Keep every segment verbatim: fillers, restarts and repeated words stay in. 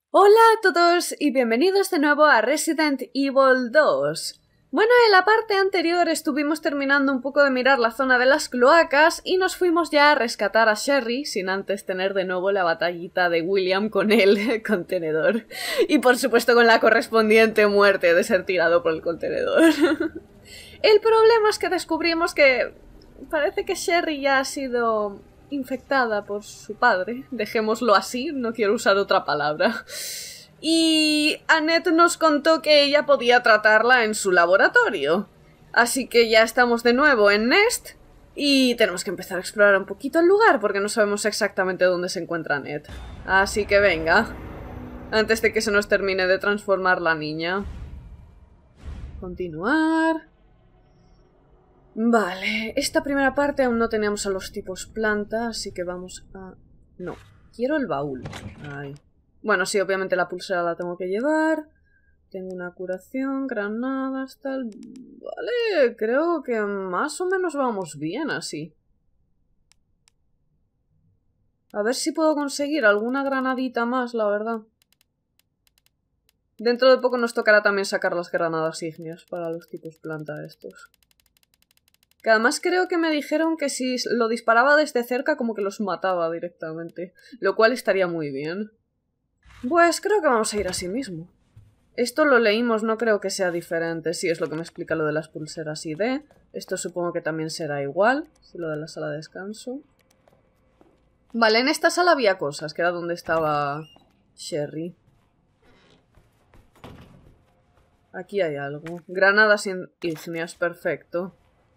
Hola a todos y bienvenidos de nuevo a Resident Evil dos. Bueno, en la parte anterior estuvimos terminando un poco de mirar la zona de las cloacas y nos fuimos ya a rescatar a Sherry, sin antes tener de nuevo la batallita de William con el contenedor. Y por supuesto con la correspondiente muerte de ser tirado por el contenedor. El problema es que descubrimos que parece que Sherry ya ha sido infectada por su padre, dejémoslo así, no quiero usar otra palabra. Y Annette nos contó que ella podía tratarla en su laboratorio. Así que ya estamos de nuevo en Nest y tenemos que empezar a explorar un poquito el lugar porque no sabemos exactamente dónde se encuentra Annette. Así que venga, antes de que se nos termine de transformar la niña. Continuar. Vale, esta primera parte aún no teníamos a los tipos planta, así que vamos a... No, quiero el baúl. Ay. Bueno, sí, obviamente la pulsera la tengo que llevar. Tengo una curación, granadas, tal... Vale, creo que más o menos vamos bien así. A ver si puedo conseguir alguna granadita más, la verdad. Dentro de poco nos tocará también sacar las granadas ígneas para los tipos planta estos. Que además creo que me dijeron que si lo disparaba desde cerca como que los mataba directamente. Lo cual estaría muy bien. Pues creo que vamos a ir así mismo. Esto lo leímos, no creo que sea diferente. Sí, es lo que me explica lo de las pulseras I D. Esto supongo que también será igual. Sí, lo de la sala de descanso. Vale, en esta sala había cosas, que era donde estaba Sherry. Aquí hay algo. Granadas ígneas, perfecto.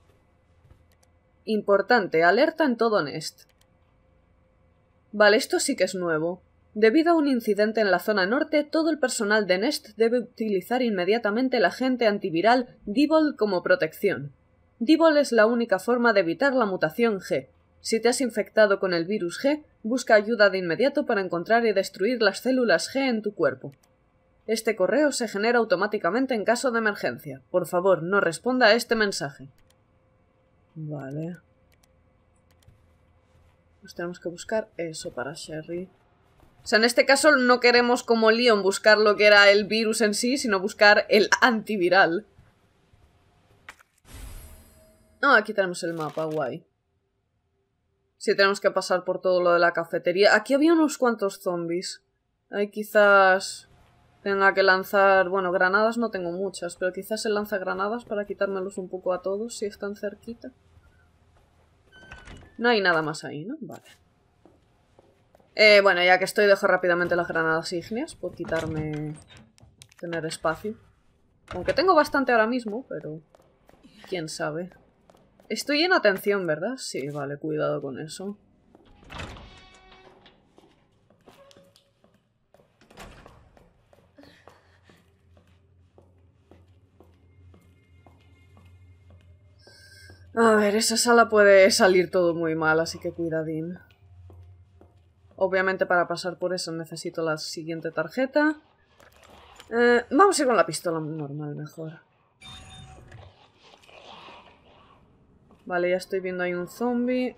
Importante, alerta en todo Nest. Vale, esto sí que es nuevo. Debido a un incidente en la zona norte, todo el personal de Nest debe utilizar inmediatamente el agente antiviral Devil como protección. Devil es la única forma de evitar la mutación G. Si te has infectado con el virus G, busca ayuda de inmediato para encontrar y destruir las células G en tu cuerpo. Este correo se genera automáticamente en caso de emergencia. Por favor, no responda a este mensaje. Vale. Pues tenemos que buscar eso para Sherry. O sea, en este caso no queremos como Leon buscar lo que era el virus en sí, sino buscar el antiviral. Ah, aquí tenemos el mapa, guay. Sí, tenemos que pasar por todo lo de la cafetería. Aquí había unos cuantos zombies. Ahí quizás tenga que lanzar... Bueno, granadas no tengo muchas, pero quizás el lanzagranadas para quitármelos un poco a todos si están cerquita. No hay nada más ahí, ¿no? Vale. Eh, bueno, ya que estoy, dejo rápidamente las granadas ígneas por quitarme... tener espacio. Aunque tengo bastante ahora mismo, pero... quién sabe. Estoy en atención, ¿verdad? Sí, vale, cuidado con eso. A ver, esa sala puede salir todo muy mal, así que cuidadín. Obviamente para pasar por eso necesito la siguiente tarjeta. Eh, vamos a ir con la pistola normal mejor. Vale, ya estoy viendo ahí un zombie.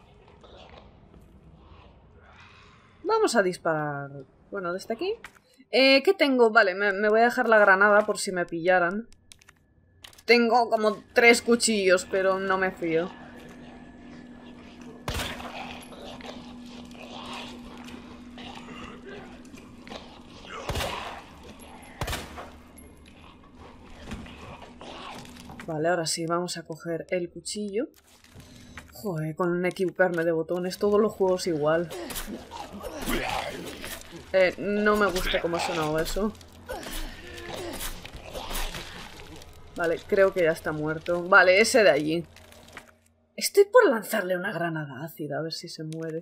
Vamos a disparar. Bueno, desde aquí. Eh, ¿qué tengo? Vale, me, me voy a dejar la granada por si me pillaran. Tengo como tres cuchillos, pero no me fío. Vale, ahora sí, vamos a coger el cuchillo. Joder, con equiparme de botones, todos los juegos igual. Eh, no me gusta cómo ha sonado eso. Vale, creo que ya está muerto. Vale, ese de allí. Estoy por lanzarle una granada ácida, a ver si se muere.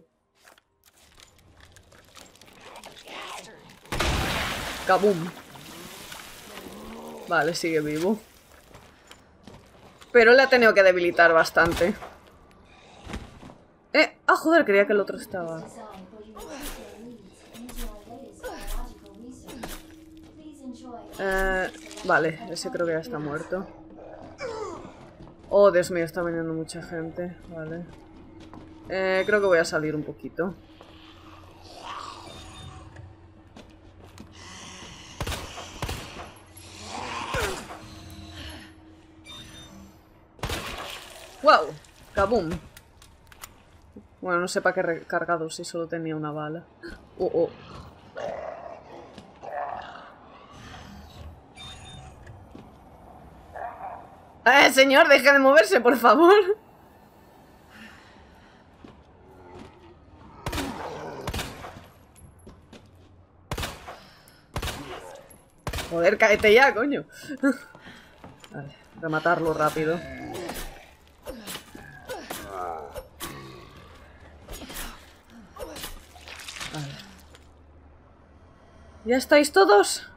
¡Kabum! Vale, sigue vivo. Pero le ha tenido que debilitar bastante. Eh, ah, joder, creía que el otro estaba... Eh, vale, ese creo que ya está muerto. Oh, Dios mío, está viniendo mucha gente. Vale. Eh, creo que voy a salir un poquito. ¡Wow! ¡Kaboom! Bueno, no sé para qué he recargado si solo tenía una bala. Oh, oh. ¡Eh, señor! ¡Deja de moverse, por favor! Joder, cáete ya, coño. Vale, rematarlo rápido. Vale. ¿Ya estáis todos?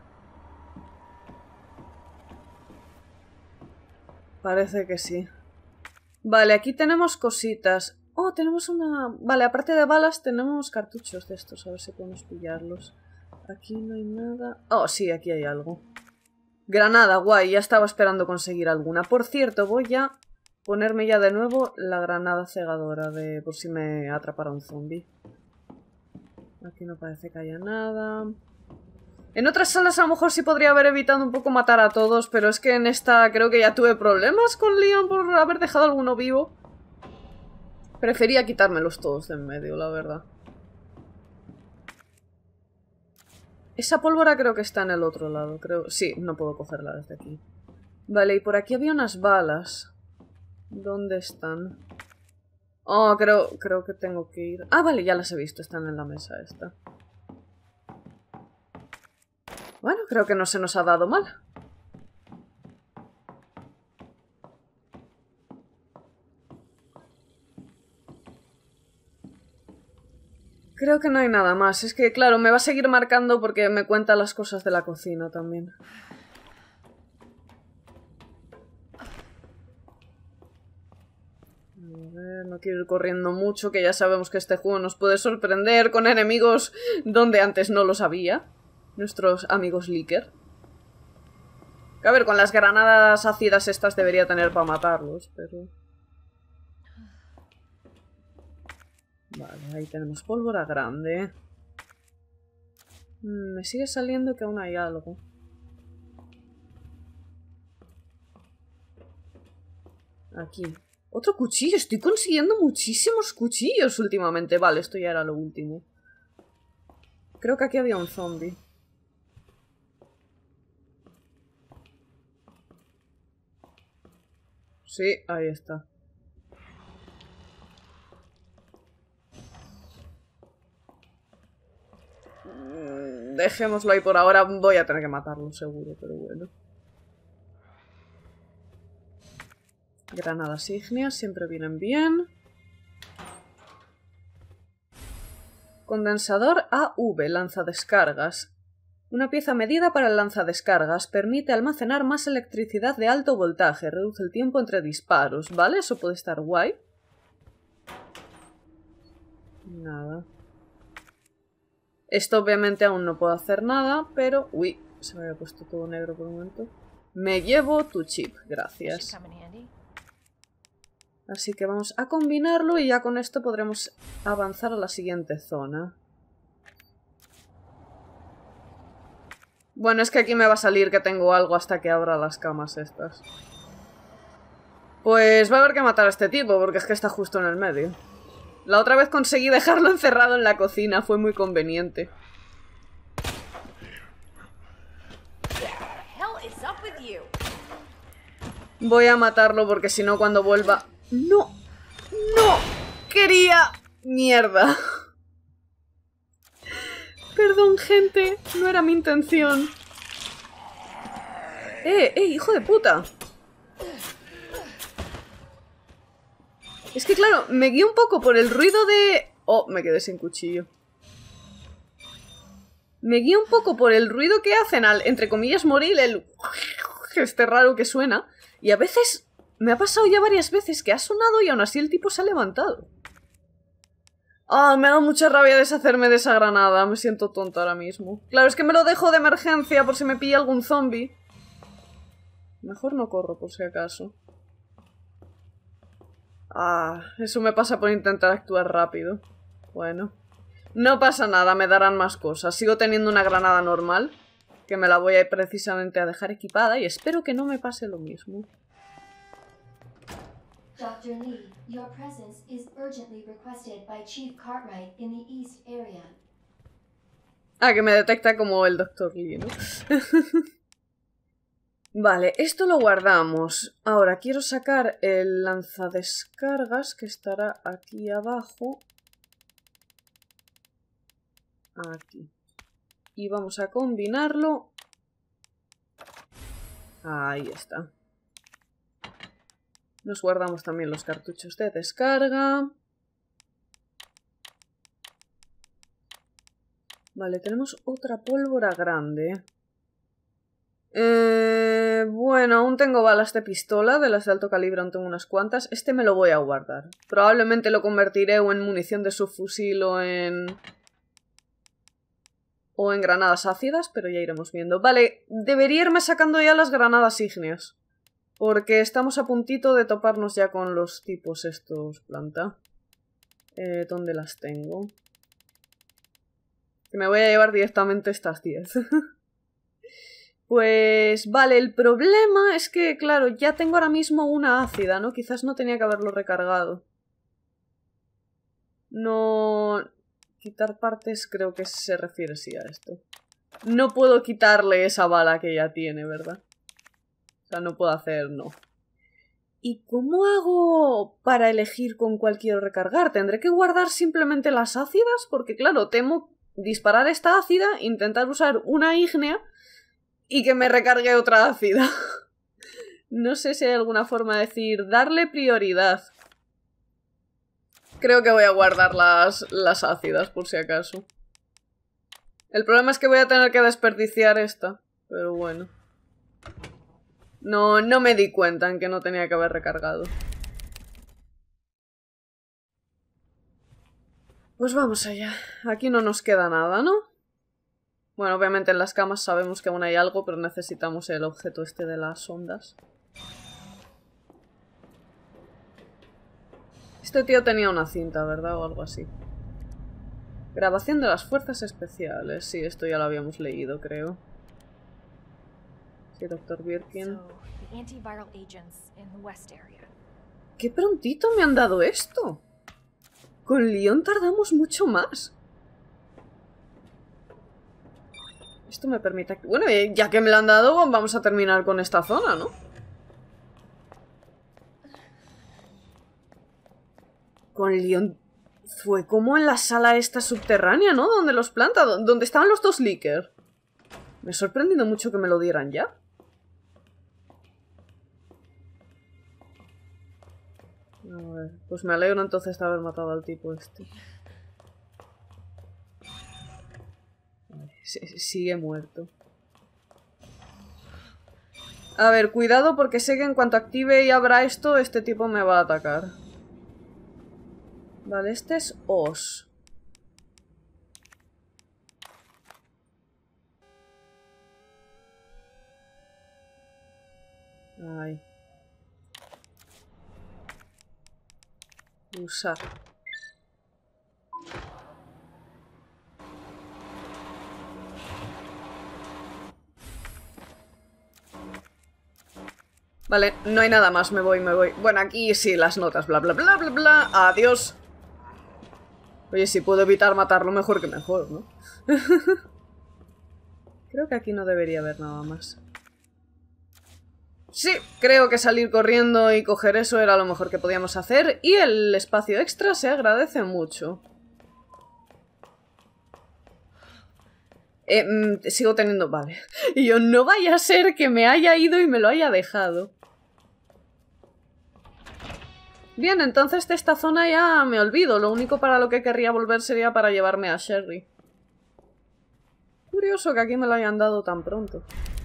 Parece que sí. Vale, aquí tenemos cositas. Oh, tenemos una... Vale, aparte de balas tenemos cartuchos de estos. A ver si podemos pillarlos. Aquí no hay nada... Oh, sí, aquí hay algo. Granada, guay. Ya estaba esperando conseguir alguna. Por cierto, voy a ponerme ya de nuevo la granada cegadora de... por si me atrapara un zombie. Aquí no parece que haya nada... En otras salas a lo mejor sí podría haber evitado un poco matar a todos, pero es que en esta creo que ya tuve problemas con Leon por haber dejado a alguno vivo. Prefería quitármelos todos de en medio, la verdad. Esa pólvora creo que está en el otro lado, creo... Sí, no puedo cogerla desde aquí. Vale, y por aquí había unas balas. ¿Dónde están? Oh, creo, creo que tengo que ir... Ah, vale, ya las he visto, están en la mesa esta. Bueno, creo que no se nos ha dado mal. Creo que no hay nada más. Es que, claro, me va a seguir marcando porque me cuenta las cosas de la cocina también. A ver, no quiero ir corriendo mucho, que ya sabemos que este juego nos puede sorprender con enemigos donde antes no los había. Nuestros amigos Licker. A ver, con las granadas ácidas estas debería tener para matarlos, pero... Vale, ahí tenemos pólvora grande. Mm, me sigue saliendo que aún hay algo. Aquí. Otro cuchillo. Estoy consiguiendo muchísimos cuchillos últimamente. Vale, esto ya era lo último. Creo que aquí había un zombie. Sí, ahí está. Dejémoslo ahí por ahora. Voy a tener que matarlo seguro, pero bueno. Granadas ígneas siempre vienen bien. Condensador A V, lanzadescargas. Una pieza medida para el lanzadescargas. Permite almacenar más electricidad de alto voltaje. Reduce el tiempo entre disparos. ¿Vale? Eso puede estar guay. Nada. Esto obviamente aún no puedo hacer nada, pero... Uy, se me había puesto todo negro por un momento. Me llevo tu chip, gracias. Así que vamos a combinarlo y ya con esto podremos avanzar a la siguiente zona. Bueno, es que aquí me va a salir que tengo algo hasta que abra las camas estas. Pues va a haber que matar a este tipo, porque es que está justo en el medio. La otra vez conseguí dejarlo encerrado en la cocina, fue muy conveniente. Voy a matarlo porque si no cuando vuelva... ¡No! ¡No! ¡Quería! ¡Mierda! Perdón, gente. No era mi intención. ¡Eh! ¡Eh! ¡Hijo de puta! Es que claro, me guío un poco por el ruido de... Oh, me quedé sin cuchillo. Me guío un poco por el ruido que hacen al, entre comillas, morir, el... este raro que suena. Y a veces... Me ha pasado ya varias veces que ha sonado y aún así el tipo se ha levantado. Ah, oh, me ha dado mucha rabia deshacerme de esa granada. Me siento tonta ahora mismo. Claro, es que me lo dejo de emergencia por si me pilla algún zombie. Mejor no corro por si acaso. Ah, eso me pasa por intentar actuar rápido. Bueno. No pasa nada, me darán más cosas. Sigo teniendo una granada normal, que me la voy a ir precisamente a dejar equipada y espero que no me pase lo mismo. Doctor Lee, your presence is urgently requested by Chief Cartwright in the East area. Ah, que me detecta como el doctor Lee, ¿no? Vale, esto lo guardamos. Ahora quiero sacar el lanzadescargas que estará aquí abajo. Aquí. Y vamos a combinarlo. Ahí está. Nos guardamos también los cartuchos de descarga. Vale, tenemos otra pólvora grande. Eh, bueno, aún tengo balas de pistola, de las de alto calibre aún tengo unas cuantas. Este me lo voy a guardar. Probablemente lo convertiré o en munición de subfusil o en... o en granadas ácidas, pero ya iremos viendo. Vale, debería irme sacando ya las granadas ígneas. Porque estamos a puntito de toparnos ya con los tipos estos planta. Eh, ¿dónde las tengo? Que me voy a llevar directamente estas diez. Pues vale, el problema es que, claro, ya tengo ahora mismo una ácida, ¿no? Quizás no tenía que haberlo recargado. No... Quitar partes creo que se refiere sí a esto. No puedo quitarle esa bala que ya tiene, ¿verdad? O sea, no puedo hacer, no. ¿Y cómo hago para elegir con cuál quiero recargar? ¿Tendré que guardar simplemente las ácidas? Porque, claro, temo disparar esta ácida, intentar usar una ígnea y que me recargue otra ácida. No sé si hay alguna forma de decir, darle prioridad. Creo que voy a guardar las, las ácidas, por si acaso. El problema es que voy a tener que desperdiciar esta. Pero bueno. No, no me di cuenta en que no tenía que haber recargado. Pues vamos allá. Aquí no nos queda nada, ¿no? Bueno, obviamente en las camas sabemos que aún hay algo, pero necesitamos el objeto este de las ondas. Este tío tenía una cinta, ¿verdad? O algo así. Grabación de las fuerzas especiales. Sí, esto ya lo habíamos leído, creo. Sí, doctor Birkin. ¡Qué prontito me han dado esto! Con Leon tardamos mucho más. Esto me permite... Bueno, ya que me lo han dado, vamos a terminar con esta zona, ¿no? Con Leon... Fue como en la sala esta subterránea, ¿no? Donde los planta, donde estaban los dos Licker. Me ha sorprendido mucho que me lo dieran ya. A ver, pues me alegro entonces de haber matado al tipo este. Sigue muerto. A ver, cuidado porque sé que en cuanto active y abra esto, este tipo me va a atacar. Vale, este es Os. Ay. Usar. Vale, no hay nada más, me voy, me voy. Bueno, aquí sí, las notas, bla, bla, bla, bla, bla. Adiós. Oye, si puedo evitar matarlo, mejor que mejor, ¿no? Creo que aquí no debería haber nada más. Sí, creo que salir corriendo y coger eso era lo mejor que podíamos hacer. Y el espacio extra se agradece mucho. Eh, mm, sigo teniendo... Vale. Y yo, no vaya a ser que me haya ido y me lo haya dejado. Bien, entonces de esta zona ya me olvido. Lo único para lo que querría volver sería para llevarme a Sherry. Curioso que aquí me lo hayan dado tan pronto.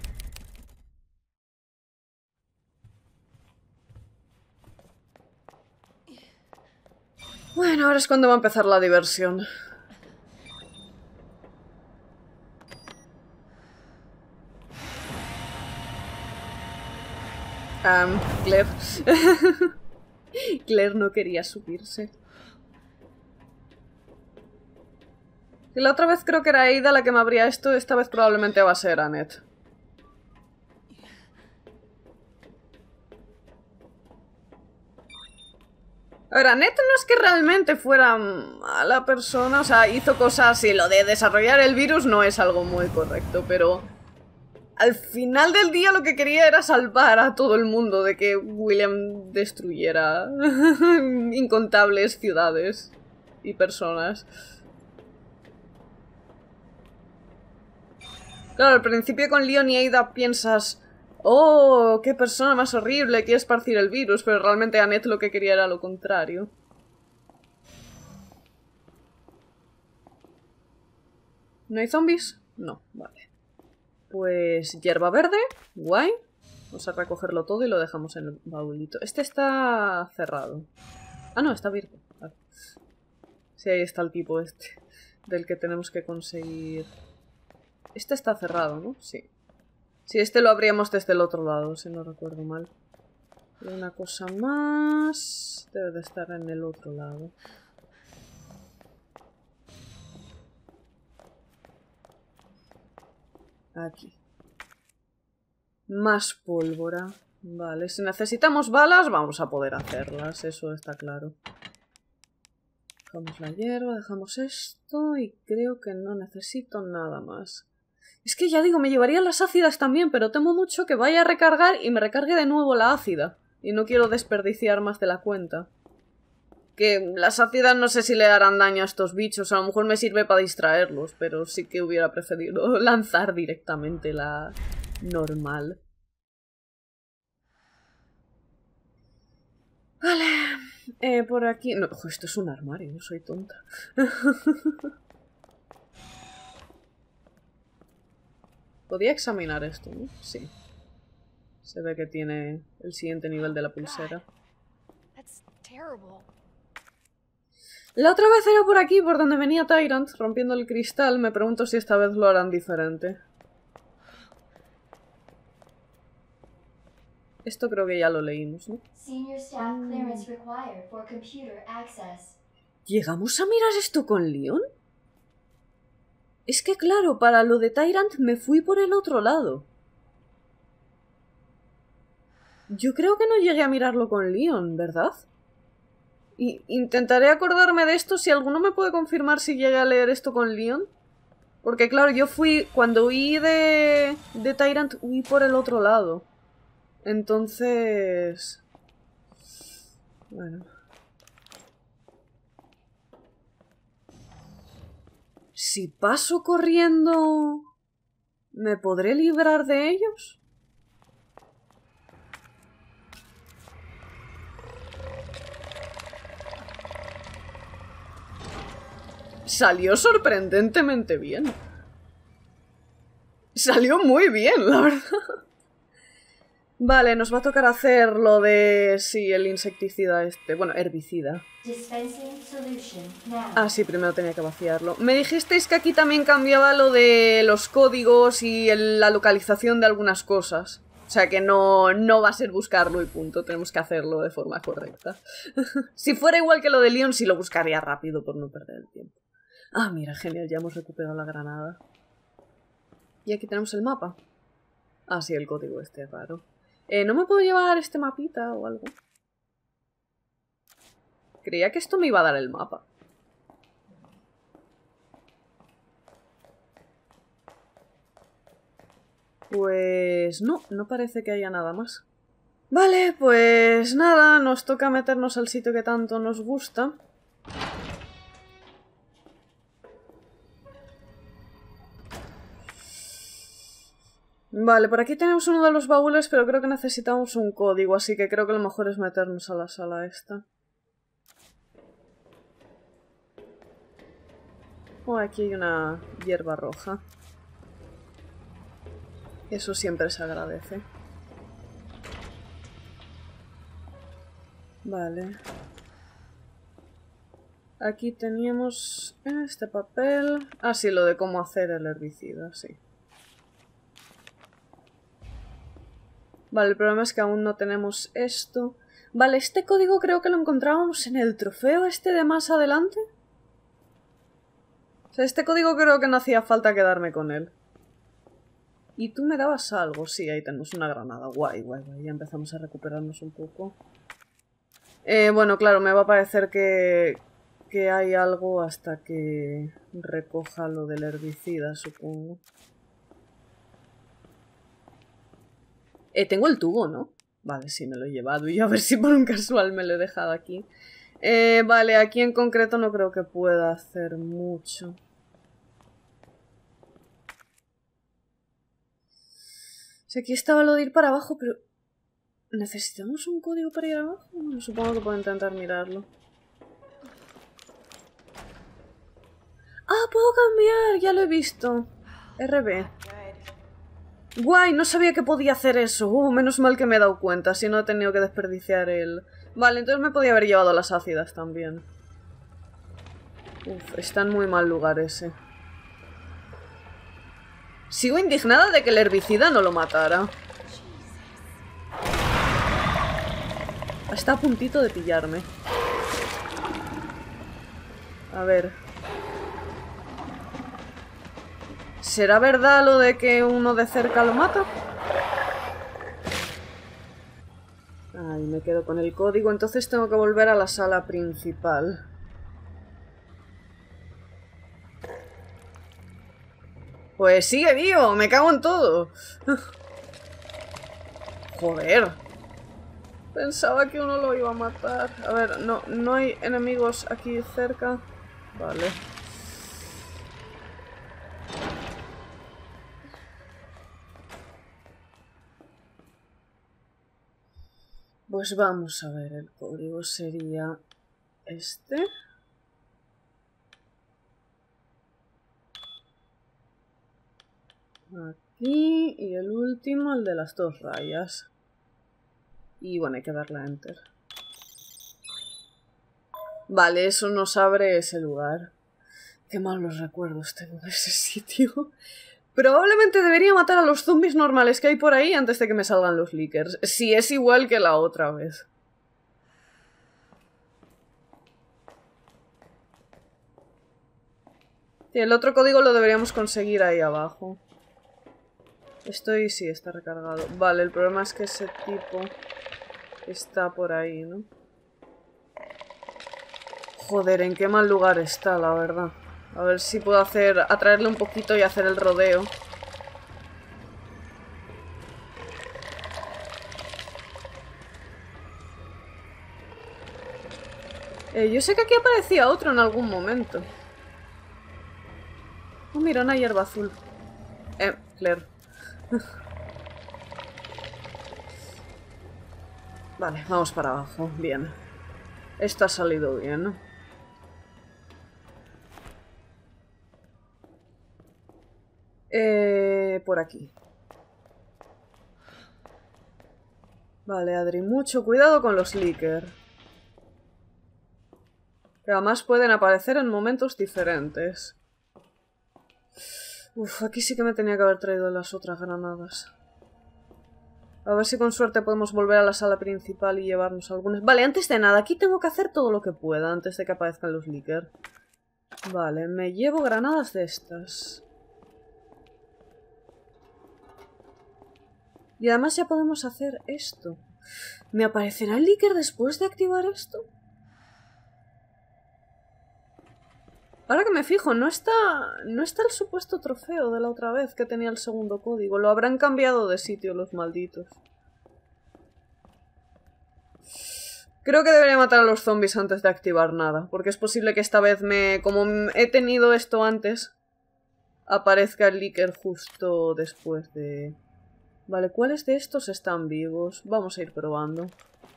Bueno, ahora es cuando va a empezar la diversión. Um, Claire. Claire no quería subirse. Y la otra vez creo que era Ada la que me abría esto, esta vez probablemente va a ser Annette. A ver, Annette no es que realmente fuera mala persona, o sea, hizo cosas y lo de desarrollar el virus no es algo muy correcto, pero al final del día lo que quería era salvar a todo el mundo de que William destruyera incontables ciudades y personas. Claro, al principio con Leon y Ada piensas, oh, qué persona más horrible, quiere esparcir el virus, pero realmente Annette lo que quería era lo contrario. ¿No hay zombies? No, vale. Pues hierba verde, guay. Vamos a recogerlo todo y lo dejamos en el baúlito. Este está cerrado. Ah, no, está abierto. Vale. Sí, ahí está el tipo este, del que tenemos que conseguir... Este está cerrado, ¿no? Sí. Sí, este lo abríamos desde el otro lado, si no recuerdo mal. Y una cosa más... Debe de estar en el otro lado. Aquí. Más pólvora. Vale, si necesitamos balas, vamos a poder hacerlas, eso está claro. Dejamos la hierba, dejamos esto y creo que no necesito nada más. Es que ya digo, me llevaría las ácidas también, pero temo mucho que vaya a recargar y me recargue de nuevo la ácida. Y no quiero desperdiciar más de la cuenta. Que las ácidas no sé si le harán daño a estos bichos, a lo mejor me sirve para distraerlos, pero sí que hubiera preferido lanzar directamente la normal. Vale, eh, por aquí... No, ojo, esto es un armario, no soy tonta. Podía examinar esto, ¿no? Sí. Se ve que tiene el siguiente nivel de la pulsera. La otra vez era por aquí, por donde venía Tyrant, rompiendo el cristal. Me pregunto si esta vez lo harán diferente. Esto creo que ya lo leímos, ¿no? ¿Llegamos a mirar esto con Leon? Es que claro, para lo de Tyrant me fui por el otro lado. Yo creo que no llegué a mirarlo con Leon, ¿verdad? Y intentaré acordarme de esto si alguno me puede confirmar si llegué a leer esto con Leon. Porque claro, yo fui... Cuando huí de... de Tyrant, huí por el otro lado. Entonces... Bueno... Si paso corriendo... ¿me podré librar de ellos? Salió sorprendentemente bien. Salió muy bien, la verdad. Vale, nos va a tocar hacer lo de... sí, el insecticida este... Bueno, herbicida. Ah, sí, primero tenía que vaciarlo. Me dijisteis que aquí también cambiaba lo de los códigos y el, la localización de algunas cosas. O sea que no, no va a ser buscarlo y punto. Tenemos que hacerlo de forma correcta. Si fuera igual que lo de Leon, sí lo buscaría rápido por no perder el tiempo. Ah, mira, genial, ya hemos recuperado la granada. Y aquí tenemos el mapa. Ah, sí, el código este es raro. Eh, ¿no me puedo llevar este mapita o algo? Creía que esto me iba a dar el mapa. Pues no, no parece que haya nada más. Vale, pues nada, nos toca meternos al sitio que tanto nos gusta. Vale, por aquí tenemos uno de los baúles, pero creo que necesitamos un código, así que creo que lo mejor es meternos a la sala esta. Oh, aquí hay una hierba roja. Eso siempre se agradece. Vale. Aquí teníamos este papel. Ah, sí, lo de cómo hacer el herbicida, sí. Vale, el problema es que aún no tenemos esto. Vale, este código creo que lo encontrábamos en el trofeo este de más adelante. O sea, este código creo que no hacía falta quedarme con él. Y tú me dabas algo. Sí, ahí tenemos una granada. Guay, guay, guay. Ya empezamos a recuperarnos un poco. Eh, bueno, claro, me va a parecer que, que hay algo hasta que recoja lo del herbicida, supongo. Eh, tengo el tubo, ¿no? Vale, sí, me lo he llevado y a ver si por un casual me lo he dejado aquí. Eh, vale, aquí en concreto no creo que pueda hacer mucho. O sea, aquí estaba lo de ir para abajo, pero... ¿necesitamos un código para ir abajo? Bueno, supongo que puedo intentar mirarlo. ¡Ah, puedo cambiar! Ya lo he visto. R B. Guay, no sabía que podía hacer eso. Uh, menos mal que me he dado cuenta, si no he tenido que desperdiciar el... Vale, entonces me podía haber llevado las ácidas también. Uf, está en muy mal lugar ese. Sigo indignada de que el herbicida no lo matara. Está a puntito de pillarme. A ver. ¿Será verdad lo de que uno de cerca lo mata? Ay, me quedo con el código, entonces tengo que volver a la sala principal. Pues sigue vivo, me cago en todo. Joder. Pensaba que uno lo iba a matar. A ver, no, no hay enemigos aquí cerca. Vale. Pues vamos a ver, el código sería este. Aquí, y el último, el de las dos rayas. Y bueno, hay que darle a Enter. Vale, eso nos abre ese lugar. Qué malos recuerdos tengo de ese sitio. Probablemente debería matar a los zombies normales que hay por ahí antes de que me salgan los leakers. Si es igual que la otra vez. Y el otro código lo deberíamos conseguir ahí abajo. Estoy... sí, está recargado. Vale, el problema es que ese tipo está por ahí, ¿no? Joder, en qué mal lugar está, la verdad. A ver si puedo hacer... atraerle un poquito y hacer el rodeo. Eh, yo sé que aquí aparecía otro en algún momento. Oh, mira, una hierba azul. Eh, Claire. Vale, vamos para abajo. Bien. Esto ha salido bien, ¿no? Eh, por aquí. Vale, Adri, mucho cuidado con los leaker. Que además pueden aparecer en momentos diferentes. Uf, aquí sí que me tenía que haber traído las otras granadas. A ver si con suerte podemos volver a la sala principal y llevarnos algunas. Vale, antes de nada, aquí tengo que hacer todo lo que pueda antes de que aparezcan los leaker. Vale, me llevo granadas de estas. Y además ya podemos hacer esto. ¿Me aparecerá el leaker después de activar esto? Ahora que me fijo, no está, no está el supuesto trofeo de la otra vez que tenía el segundo código. Lo habrán cambiado de sitio los malditos. Creo que debería matar a los zombies antes de activar nada. Porque es posible que esta vez me... como he tenido esto antes, aparezca el leaker justo después de... Vale, ¿cuáles de estos están vivos? Vamos a ir probando.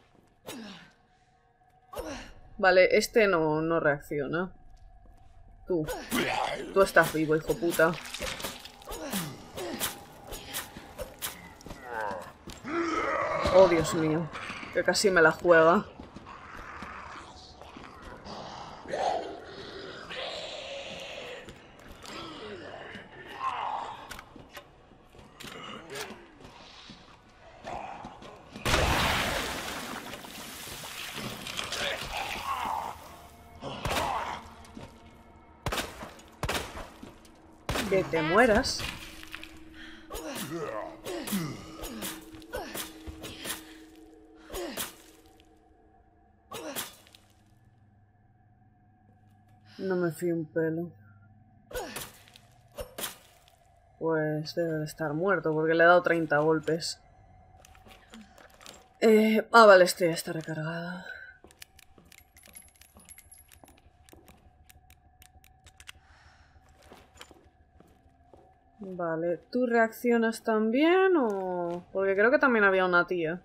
Vale, este no, no reacciona. Tú. Tú estás vivo, hijo puta. Oh, Dios mío. Que casi me la juega. Que te mueras. No me fío un pelo. Pues debe de estar muerto porque le he dado treinta golpes. Eh, ah, vale, este ya está recargado. Vale, ¿tú reaccionas también o...? Porque creo que también había una tía.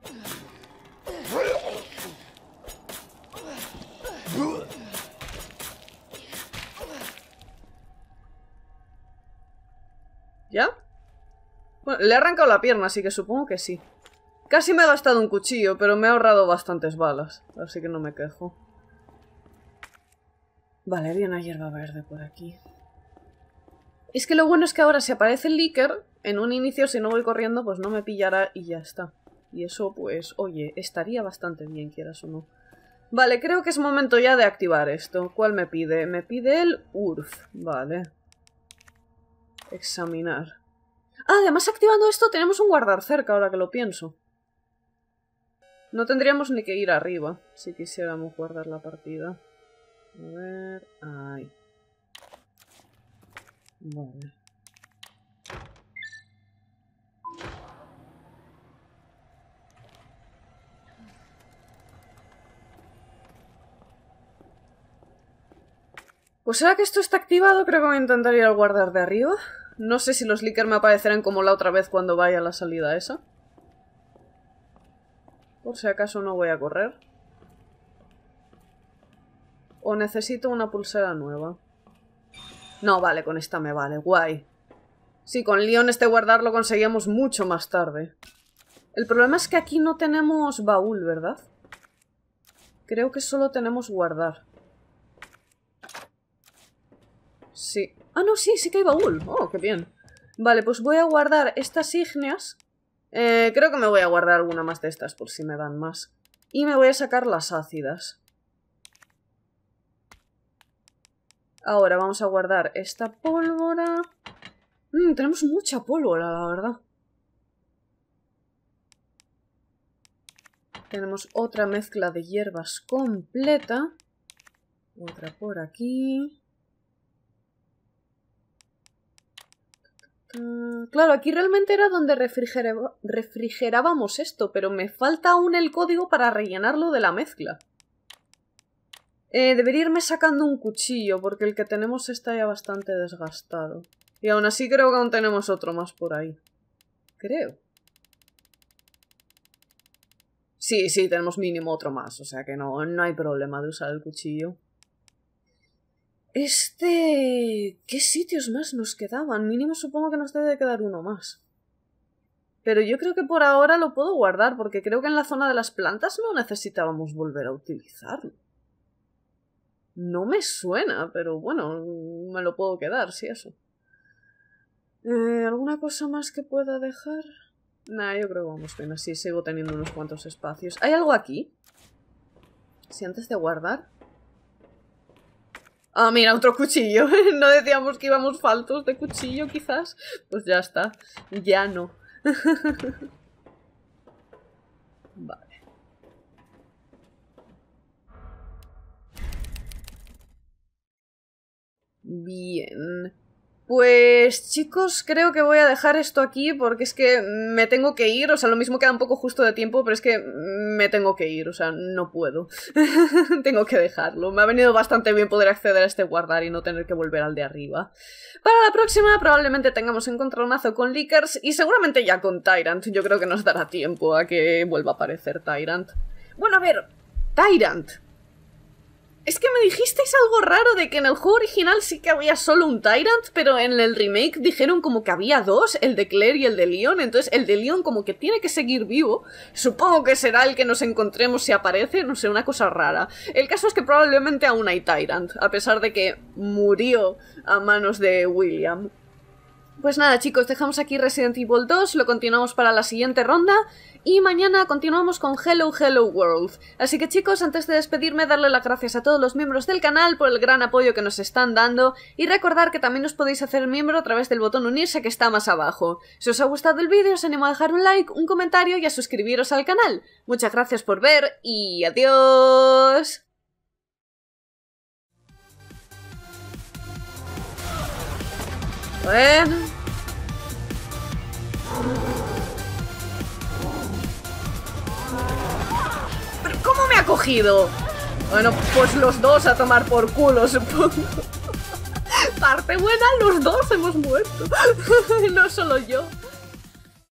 ¿Ya? Bueno, le he arrancado la pierna, así que supongo que sí. Casi me he gastado un cuchillo, pero me he ahorrado bastantes balas, así que no me quejo. Vale, había una hierba verde por aquí. Es que lo bueno es que ahora si aparece el Licker, en un inicio si no voy corriendo pues no me pillará y ya está. Y eso pues, oye, estaría bastante bien, quieras o no. Vale, creo que es momento ya de activar esto. ¿Cuál me pide? Me pide el U R F. Vale. Examinar. Ah, además activando esto tenemos un guardar cerca ahora que lo pienso. No tendríamos ni que ir arriba si quisiéramos guardar la partida. A ver... Ahí. Vale. Pues ahora que esto está activado, creo que voy a intentar ir al guardar de arriba. No sé si los Licker me aparecerán como la otra vez cuando vaya a la salida esa. Por si acaso no voy a correr. O necesito una pulsera nueva. No, vale, con esta me vale, guay. Sí, con Leon este guardar lo conseguíamos mucho más tarde. El problema es que aquí no tenemos baúl, ¿verdad? Creo que solo tenemos guardar. Sí. Ah, no, sí, sí que hay baúl. Oh, qué bien. Vale, pues voy a guardar estas ígneas. Eh, creo que me voy a guardar alguna más de estas por si me dan más. Y me voy a sacar las ácidas. Ahora vamos a guardar esta pólvora. Mm, tenemos mucha pólvora, la verdad. Tenemos otra mezcla de hierbas completa. Otra por aquí. Uh, claro, aquí realmente era donde refrigeraba, refrigerábamos esto, pero me falta aún el código para rellenarlo de la mezcla. Eh, debería irme sacando un cuchillo, porque el que tenemos está ya bastante desgastado. Y aún así creo que aún tenemos otro más por ahí. Creo. Sí, sí, tenemos mínimo otro más, o sea que no, no hay problema de usar el cuchillo. Este... ¿Qué sitios más nos quedaban? Mínimo supongo que nos debe de quedar uno más. Pero yo creo que por ahora lo puedo guardar, porque creo que en la zona de las plantas no necesitábamos volver a utilizarlo. No me suena, pero bueno, me lo puedo quedar, si eso. Eh, ¿Alguna cosa más que pueda dejar? Nah, yo creo que vamos bien, así sigo teniendo unos cuantos espacios. ¿Hay algo aquí? Si antes de guardar... Ah, mira, otro cuchillo. ¿No decíamos que íbamos faltos de cuchillo, quizás? Pues ya está. Ya no. Vale. Bien. Pues chicos, creo que voy a dejar esto aquí porque es que me tengo que ir, o sea, lo mismo queda un poco justo de tiempo, pero es que me tengo que ir, o sea, no puedo. Tengo que dejarlo. Me ha venido bastante bien poder acceder a este guardar y no tener que volver al de arriba. Para la próxima probablemente tengamos encontronazo con Lickers y seguramente ya con Tyrant. Yo creo que nos dará tiempo a que vuelva a aparecer Tyrant. Bueno, a ver, Tyrant. Es que me dijisteis algo raro de que en el juego original sí que había solo un Tyrant, pero en el remake dijeron como que había dos, el de Claire y el de Leon, entonces el de Leon como que tiene que seguir vivo. Supongo que será el que nos encontremos si aparece, no sé, una cosa rara. El caso es que probablemente aún hay Tyrant, a pesar de que murió a manos de William. Pues nada chicos, dejamos aquí Resident Evil dos, lo continuamos para la siguiente ronda y mañana continuamos con Hello Hello World. Así que chicos, antes de despedirme, darle las gracias a todos los miembros del canal por el gran apoyo que nos están dando y recordar que también os podéis hacer miembro a través del botón unirse que está más abajo. Si os ha gustado el vídeo os animo a dejar un like, un comentario y a suscribiros al canal. Muchas gracias por ver y adiós. Bueno. ¿Pero cómo me ha cogido? Bueno, pues los dos a tomar por culo, supongo. Parte buena, los dos hemos muerto. No solo yo.